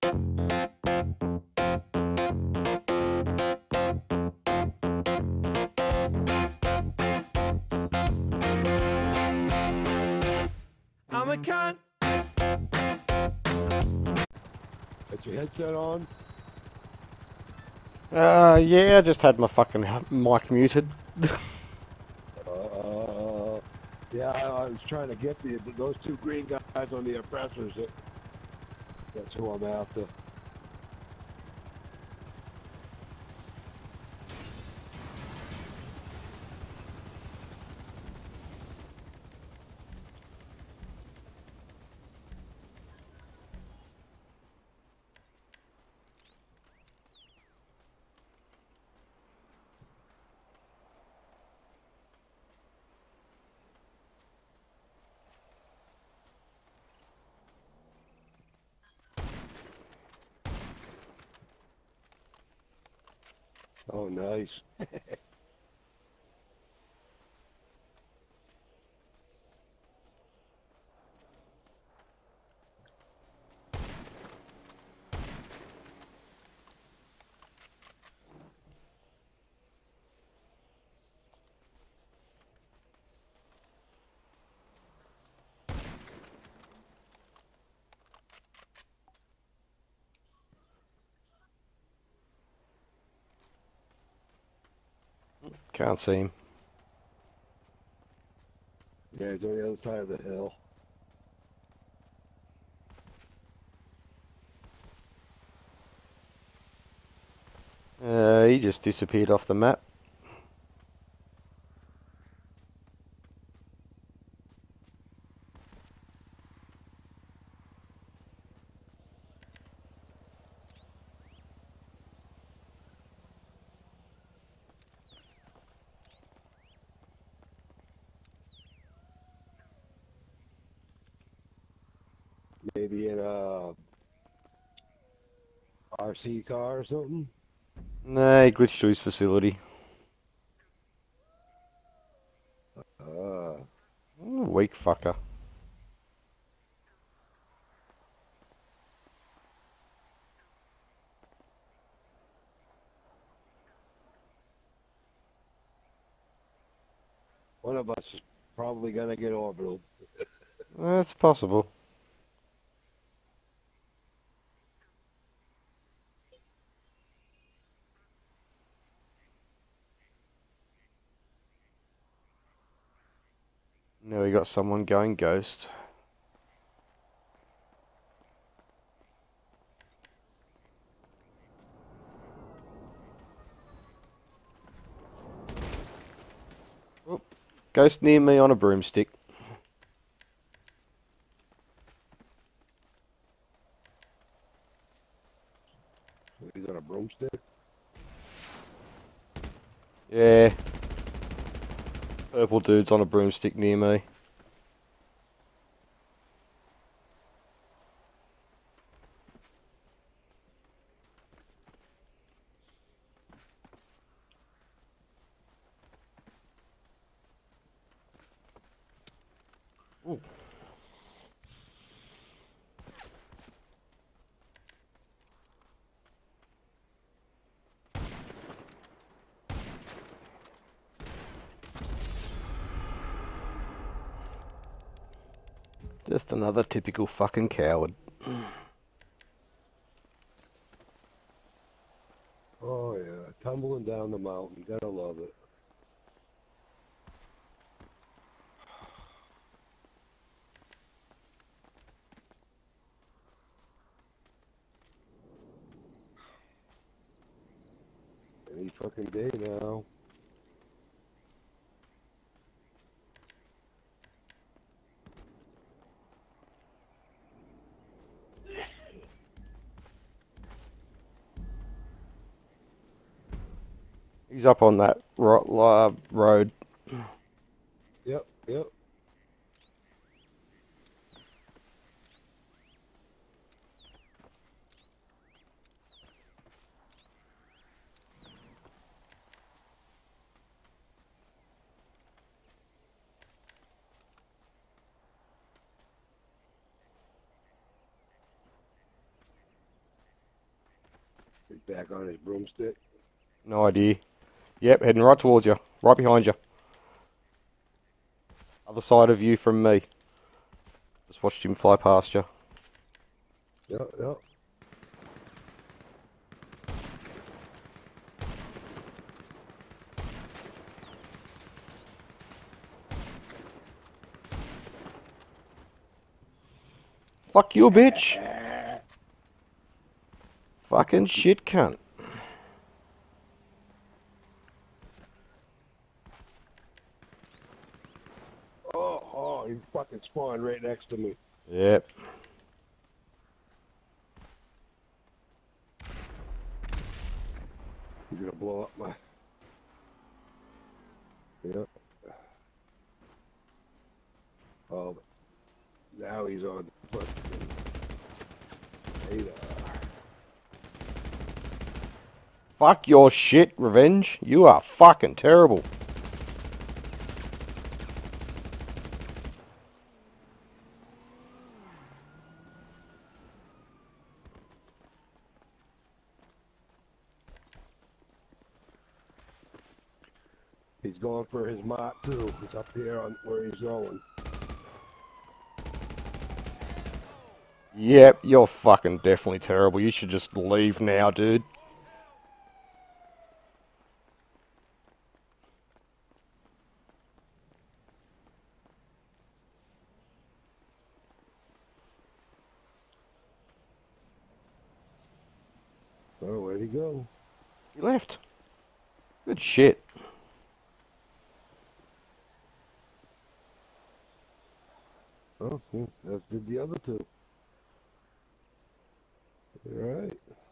I'm a cunt. Got your headset on? Yeah, I just had my fucking mic muted. Yeah, I was trying to get those two green guys on the oppressors. That's who I'm after. Oh, nice. Can't see him. Yeah, he's on the other side of the hill. He just disappeared off the map. Maybe in a RC car or something? Nah, he glitched to his facility. Weak fucker. One of us is probably going to get orbital. That's possible. Now we got someone going ghost. Oh, ghost near me on a broomstick. He's on a broomstick. Yeah. Purple dude's on a broomstick near me. Ooh. Just another typical fucking coward. Oh, yeah. Tumbling down the mountain. Gotta love it. Any fucking day now. He's up on that road. Yep, yep. He's back on his broomstick. No idea. Yep, heading right towards you. Right behind you. Other side of you from me. Just watched him fly past you. Yep, yep. Fuck you, bitch. Fucking shit cunt. Oh, he fucking spawned right next to me. Yep. He's gonna blow up my... Yep. Oh, but now he's on the fucking radar. Fuck your shit, Revenge. You are fucking terrible. He's going for his mk2. He's up here on where he's going. Yep, you're fucking definitely terrible. You should just leave now, dude. Oh, where'd he go? He left. Good shit. Oh, that's did the other two. All right.